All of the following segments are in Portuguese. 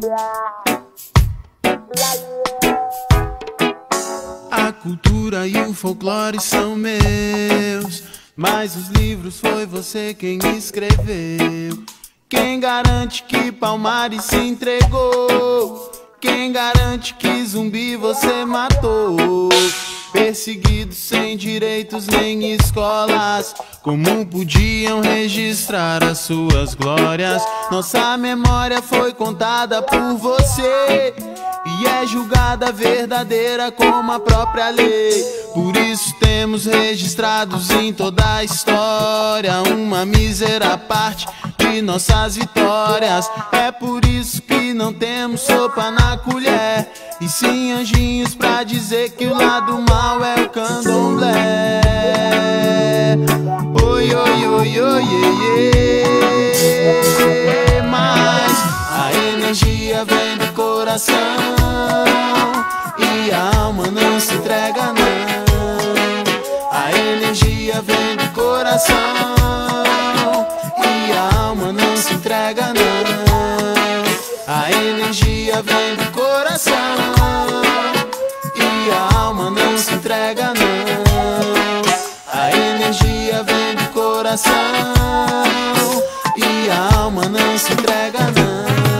A cultura e o folclore são meus, mas os livros foi você quem escreveu. Quem garante que Palmares se entregou? Quem garante que Zumbi você matou? Perseguidos sem direitos nem escolas, como podiam registrar as suas glórias? Nossa memória foi contada por você e é julgada verdadeira como a própria lei. Por isso temos registrados em toda a história uma mísera parte de nossas vitórias. É por isso que não temos sopa na colher, e sim anjinhos pra dizer que o lado mal é o candomblé. Oi, oi, oi, oi, mas a energia vem do coração e a alma não se entrega não. A energia vem do coração e a alma não se entrega não. A energia vem do coração e a alma não se entrega não. A energia vem do coração e a alma não se entrega não.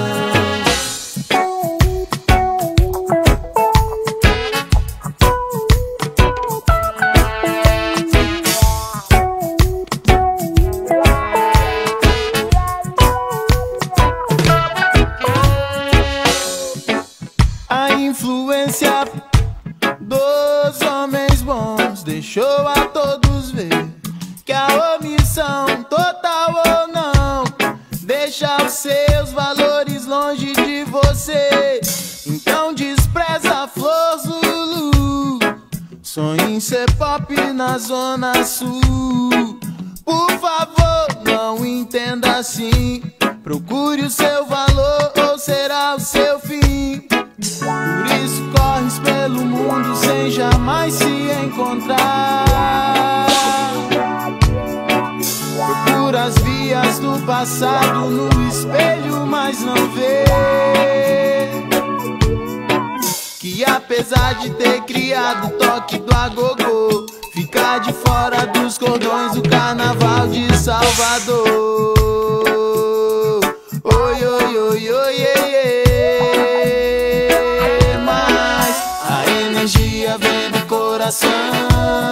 A influência dos homens bons deixou a todos ver que a omissão, total ou não, deixa os seus valores longe de você. Então despreza a flor Zulu, sonha em ser pop na Zona Sul. Por favor, não entenda assim, procure o seu valor ou será o seu fim. Por isso corres pelo mundo sem jamais se encontrar. Procura as vias do passado no espelho, mas não vê que apesar de ter criado o toque do agogô, fica de fora dos cordões do carnaval de Salvador. Oi, oi, oi, oi, mas a energia vem do coração